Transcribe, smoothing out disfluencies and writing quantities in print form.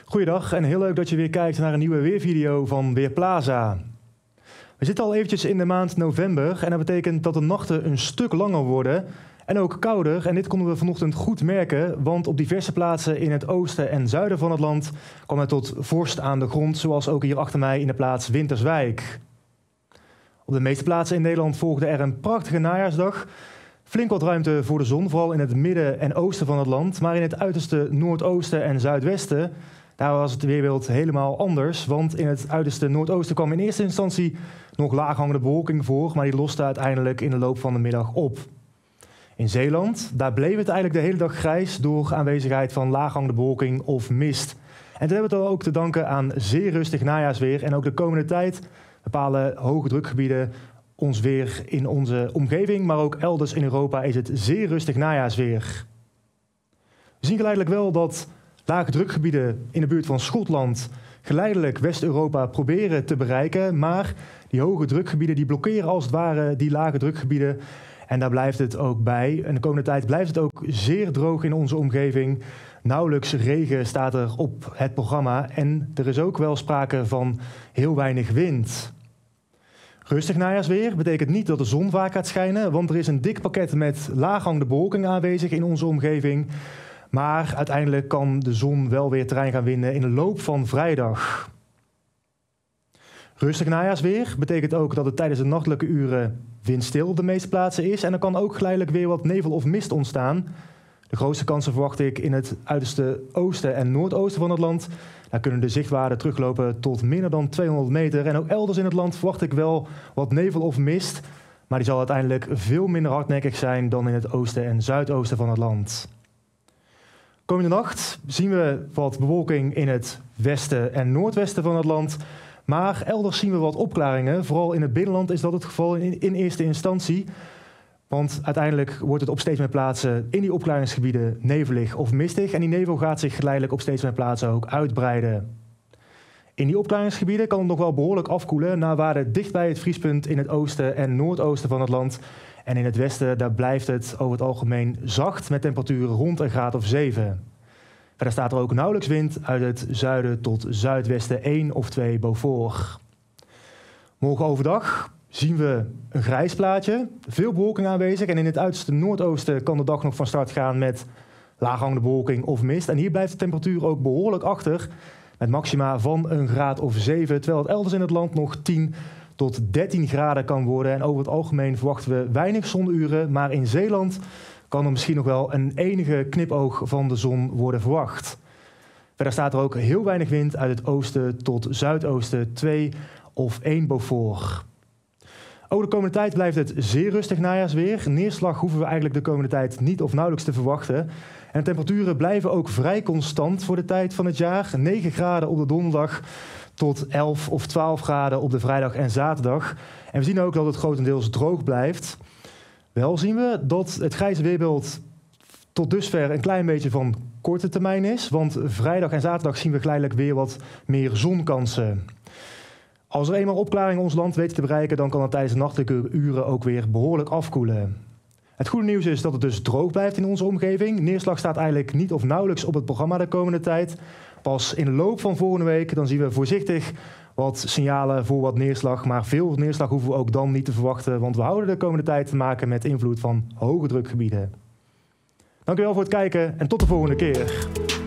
Goeiedag en heel leuk dat je weer kijkt naar een nieuwe weervideo van Weerplaza. We zitten al eventjes in de maand november en dat betekent dat de nachten een stuk langer worden en ook kouder. En dit konden we vanochtend goed merken, want op diverse plaatsen in het oosten en zuiden van het land kwam het tot vorst aan de grond, zoals ook hier achter mij in de plaats Winterswijk. Op de meeste plaatsen in Nederland volgde er een prachtige najaarsdag. Flink wat ruimte voor de zon, vooral in het midden en oosten van het land. Maar in het uiterste noordoosten en zuidwesten, daar was het weerbeeld helemaal anders. Want in het uiterste noordoosten kwam in eerste instantie nog laaghangende bewolking voor, maar die loste uiteindelijk in de loop van de middag op. In Zeeland, daar bleef het eigenlijk de hele dag grijs door aanwezigheid van laaghangende bewolking of mist. En dat hebben we ook te danken aan zeer rustig najaarsweer. En ook de komende tijd bepalen hoge drukgebieden ons weer in onze omgeving, maar ook elders in Europa is het zeer rustig najaarsweer. We zien geleidelijk wel dat lage drukgebieden in de buurt van Schotland geleidelijk West-Europa proberen te bereiken, maar die hoge drukgebieden die blokkeren als het ware die lage drukgebieden en daar blijft het ook bij. En de komende tijd blijft het ook zeer droog in onze omgeving. Nauwelijks regen staat er op het programma en er is ook wel sprake van heel weinig wind. Rustig najaarsweer betekent niet dat de zon vaak gaat schijnen, want er is een dik pakket met laaghangende bewolking aanwezig in onze omgeving. Maar uiteindelijk kan de zon wel weer terrein gaan winnen in de loop van vrijdag. Rustig najaarsweer betekent ook dat het tijdens de nachtelijke uren windstil op de meeste plaatsen is. En er kan ook geleidelijk weer wat nevel of mist ontstaan. De grootste kansen verwacht ik in het uiterste oosten en noordoosten van het land. Daar kunnen de zichtwaarden teruglopen tot minder dan 200 meter. En ook elders in het land verwacht ik wel wat nevel of mist. Maar die zal uiteindelijk veel minder hardnekkig zijn dan in het oosten en zuidoosten van het land. Komende nacht zien we wat bewolking in het westen en noordwesten van het land. Maar elders zien we wat opklaringen. Vooral in het binnenland is dat het geval in eerste instantie. Want uiteindelijk wordt het op steeds meer plaatsen in die opklaringsgebieden nevelig of mistig. En die nevel gaat zich geleidelijk op steeds meer plaatsen ook uitbreiden. In die opklaringsgebieden kan het nog wel behoorlijk afkoelen naar waarden dicht bij het vriespunt in het oosten en noordoosten van het land. En in het westen daar blijft het over het algemeen zacht met temperaturen rond een graad of 7. Verder staat er ook nauwelijks wind uit het zuiden tot zuidwesten 1 of 2 Beaufort. Morgen overdag zien we een grijs plaatje, veel bewolking aanwezig. En in het uiterste noordoosten kan de dag nog van start gaan met laaghangende bewolking of mist. En hier blijft de temperatuur ook behoorlijk achter, met maxima van een graad of 7. Terwijl het elders in het land nog 10 tot 13 graden kan worden. En over het algemeen verwachten we weinig zonuren. Maar in Zeeland kan er misschien nog wel een enige knipoog van de zon worden verwacht. Verder staat er ook heel weinig wind uit het oosten tot zuidoosten 2 of 1 Beaufort. Ook de komende tijd blijft het zeer rustig najaarsweer. Neerslag hoeven we eigenlijk de komende tijd niet of nauwelijks te verwachten. En de temperaturen blijven ook vrij constant voor de tijd van het jaar. 9 graden op de donderdag tot 11 of 12 graden op de vrijdag en zaterdag. En we zien ook dat het grotendeels droog blijft. Wel zien we dat het grijze weerbeeld tot dusver een klein beetje van korte termijn is. Want vrijdag en zaterdag zien we geleidelijk weer wat meer zonkansen. Als er eenmaal opklaring ons land weet te bereiken, dan kan het tijdens de nachtelijke uren ook weer behoorlijk afkoelen. Het goede nieuws is dat het dus droog blijft in onze omgeving. Neerslag staat eigenlijk niet of nauwelijks op het programma de komende tijd. Pas in de loop van volgende week dan zien we voorzichtig wat signalen voor wat neerslag. Maar veel neerslag hoeven we ook dan niet te verwachten, want we houden de komende tijd te maken met invloed van hoge drukgebieden. Dank u wel voor het kijken en tot de volgende keer.